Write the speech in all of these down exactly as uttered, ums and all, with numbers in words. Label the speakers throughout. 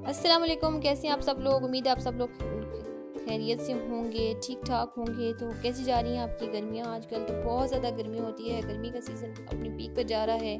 Speaker 1: अस्सलाम वालेकुम। कैसे हैं आप सब लोग? उम्मीद है आप सब लोग खैरियत से होंगे, ठीक ठाक होंगे। तो कैसी जा रही हैं आपकी गर्मियाँ? आजकल तो बहुत ज़्यादा गर्मी होती है, गर्मी का सीज़न अपनी पीक पर जा रहा है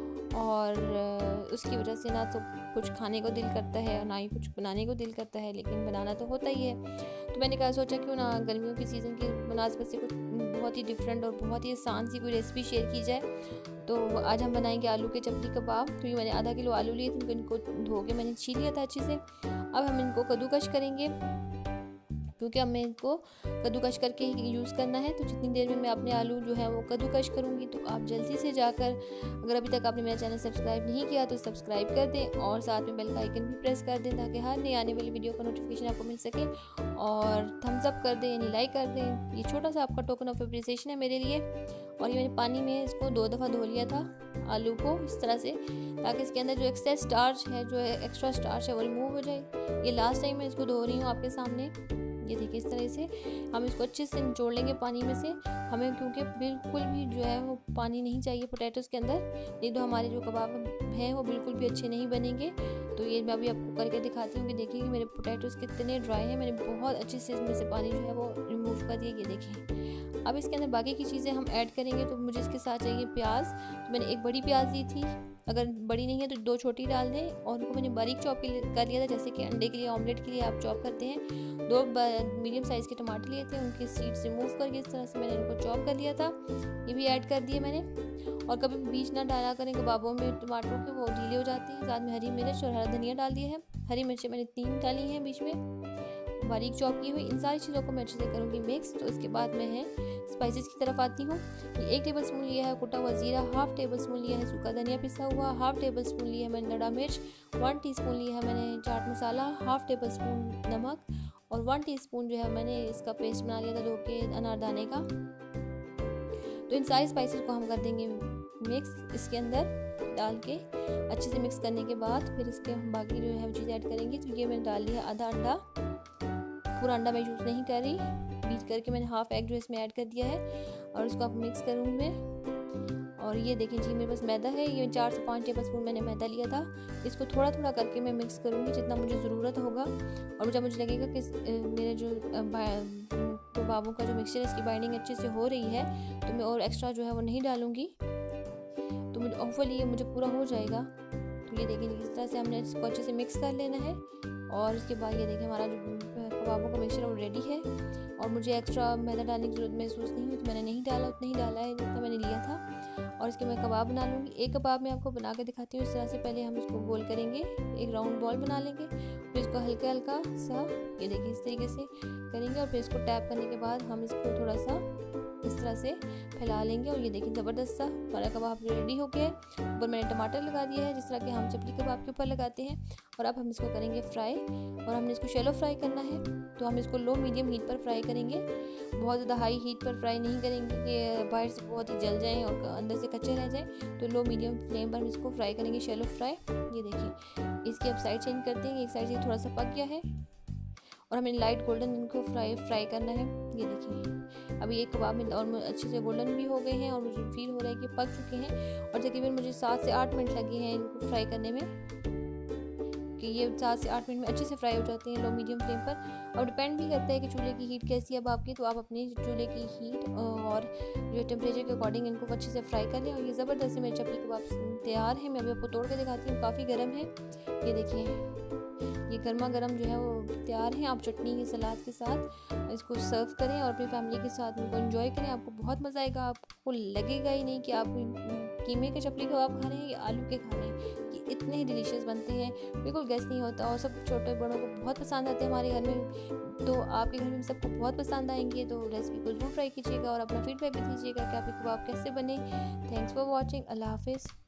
Speaker 1: और उसकी वजह से ना तो कुछ खाने को दिल करता है और ना ही कुछ बनाने को दिल करता है, लेकिन बनाना तो होता ही है। तो मैंने कहा सोचा क्यों ना गर्मियों के सीज़न की मुनासिबत से कुछ बहुत ही डिफरेंट और बहुत ही आसान सी कोई रेसिपी शेयर की जाए। तो आज हम बनाएंगे आलू के चपली कबाब। क्योंकि मैंने आधा किलो आलू लिए थे, इनको धो के मैंने छील लिया था अच्छे से। अब हम इनको कद्दूकश करेंगे, क्योंकि अब मैं इनको कद्दूकश करके ही यूज़ करना है। तो जितनी देर में मैं अपने आलू जो है वो कद्दूकश करूँगी, तो आप जल्दी से जाकर, अगर अभी तक आपने मेरा चैनल सब्सक्राइब नहीं किया तो सब्सक्राइब कर दें और साथ में बेल का आइकन भी प्रेस कर दें, ताकि हर नई आने वाली वीडियो का नोटिफिकेशन आपको मिल सके। और थम्स अप कर दें यानी लाइक कर दें, ये छोटा सा आपका टोकन ऑफ अप्रिसिएशन है मेरे लिए। और ये मैंने पानी में इसको दो दफ़ा धो लिया था आलू को इस तरह से, ताकि इसके अंदर जो एक्सेस स्टार्च है, जो एक्स्ट्रा स्टार्च है वो रिमूव हो जाए। ये लास्ट टाइम मैं इसको धो रही हूँ आपके सामने। ये देखिए इस तरह से हम इसको अच्छे से निचोड़ लेंगे पानी में से। हमें क्योंकि बिल्कुल भी जो है वो पानी नहीं चाहिए पोटैटोज़ के अंदर, नहीं तो हमारे जो कबाब हैं वो बिल्कुल भी अच्छे नहीं बनेंगे। तो ये मैं अभी आपको करके दिखाती हूँ कि देखिए कि मेरे पोटैटोज़ कितने ड्राई हैं। मैंने बहुत अच्छे से इसमें से पानी जो है वो रिमूव कर दिया। ये देखिए अब इसके अंदर बाकी की चीज़ें हम ऐड करेंगे। तो मुझे इसके साथ चाहिए प्याज। तो मैंने एक बड़ी प्याज ली थी, अगर बड़ी नहीं है तो दो छोटी डाल दें। और उनको मैंने बारीक चॉप कर लिया था, जैसे कि अंडे के लिए, ऑमलेट के लिए आप चॉप करते हैं। दो मीडियम साइज़ के टमाटर लिए थे, उनके सीड्स रिमूव करके इस तरह से मैंने इनको चॉप कर लिया था। ये भी ऐड कर दिए मैंने। और कभी बीज ना डाला करें कबाबों में टमाटरों के, वो ढीले हो जाते हैं। साथ में हरी मिर्च और हरा धनिया डाल दिया है। हरी मिर्चें मैंने तीन डाली हैं बीच में, बारीक चॉप की हुई। इन सारी चीज़ों को मैं अच्छे से करूँगी मिक्स। तो इसके बाद मैं है स्पाइसेस की तरफ आती हूँ। एक टेबल स्पून लिया है कुटा हुआ जीरा, हाफ टेबल स्पून लिया है सूखा धनिया पिसा हुआ, हाफ टेबल स्पून लिया है मैंने नड़ा मिर्च, वन टीस्पून लिया है मैंने chaat masala, half tablespoon नमक और वन टीस्पून जो है मैंने इसका पेस्ट बना लिया था धो के अनारदाने का। तो इन सारे स्पाइसेस को हम कर देंगे मिक्स इसके अंदर डाल के। अच्छे से मिक्स करने के बाद फिर इसके हम बाकी जो है वो चीज़ ऐड करेंगे। तो ये मैंने डाल दिया आधा अंडा, पूरा अंडा मैं यूज़ नहीं कर रही, बीट करके मैंने हाफ एग जो इसमें ऐड कर दिया है और इसको आप मिक्स करूँगी मैं। और ये देखें जी मेरे पास मैदा है, ये चार से पाँच टेबल स्पून मैंने मैदा लिया था। इसको थोड़ा थोड़ा करके मैं मिक्स करूँगी जितना मुझे ज़रूरत होगा। और जब मुझे लगेगा कि मेरे जो कबाबों का जो मिक्सचर है इसकी बाइंडिंग अच्छे से हो रही है, तो मैं और एक्स्ट्रा जो है वो नहीं डालूँगी। तो मुझे होपफुली ये मुझे पूरा हो जाएगा। तो ये देखिए इस तरह से हमने इसको अच्छे से मिक्स कर लेना है। और उसके बाद ये देखिए हमारा जो कबाबों का मिक्सचर वो रेडी है। और मुझे एक्स्ट्रा मैदा डालने की जरूरत महसूस नहीं हुई, तो मैंने नहीं डाला, उतना ही डाला है जितना मैंने लिया था। और इसके मैं कबाब बना लूँगी। एक कबाब मैं आपको बना के दिखाती हूँ। इस तरह से पहले हम इसको गोल करेंगे, एक राउंड बॉल बना लेंगे, फिर इसको हल्का हल्का सा ये देखिए इस तरीके से करेंगे। और फिर इसको टैप करने के बाद हम इसको थोड़ा सा इस तरह से फैला लेंगे। और ये देखिए ज़बरदस्त सा हमारा कबाब रेडी हो गया है। ऊपर मैंने टमाटर लगा दिया है, जिस तरह के हम चपली कबाब के ऊपर लगाते हैं। और अब हम इसको करेंगे फ्राई, और हमने इसको शैलो फ्राई करना है। तो हम इसको लो मीडियम हीट पर फ्राई करेंगे, बहुत ज़्यादा हाई हीट पर फ्राई नहीं करेंगे कि बाहर से बहुत ही जल जाएँ और अंदर से कच्चे रह जाएँ। तो लो मीडियम फ्लेम पर हम इसको फ्राई करेंगे, शैलो फ्राई। ये देखिए इसकी अब साइड चेंज करते हैं। एक साइड से थोड़ा सा पक गया है और हमें लाइट गोल्डन इनको फ्राई फ्राई करना है। ये देखिए अभी एक कबाब में और अच्छे से गोल्डन भी हो गए हैं और मुझे फील हो रहा है कि पक चुके हैं। और तकरीबन मुझे सात से आठ मिनट लगे हैं इनको फ्राई करने में, कि ये सात से आठ मिनट में अच्छे से फ्राई हो जाते हैं लो मीडियम फ्लेम पर। और डिपेंड भी करता है कि चूल्हे की हीट कैसी है अब आपकी, तो आप अपने चूल्हे की हीट और जो टेम्परेचर के अकॉर्डिंग इनको अच्छे से फ्राई कर लें। और ये ज़बरदस्त मेरे चपली कबाब तैयार है। मैं अभी आपको तोड़ के दिखाती हूँ, काफ़ी गर्म है। ये देखिए ये गर्मा गर्म जो है वो तैयार है। आप चटनी के सलाद के साथ इसको सर्व करें और अपनी फैमिली के साथ इनको एंजॉय करें। आपको बहुत मज़ा आएगा। आपको लगेगा ही नहीं कि आप कीमे के चपली कबाब खा रहे हैं या आलू के खा रहे हैं। ये इतने ही डिलीशियस बनते हैं, बिल्कुल गैस नहीं होता। और सब छोटे बड़ों को बहुत पसंद आते हैं हमारे घर में। तो आपके घर में सबको बहुत पसंद आएंगे। तो रेसिपी को जरूर ट्राई कीजिएगा और अपना फीडबैक भी दीजिएगा कि आपके कबाब कैसे बने। Thanks for watching. अल्लाह हाफिज़।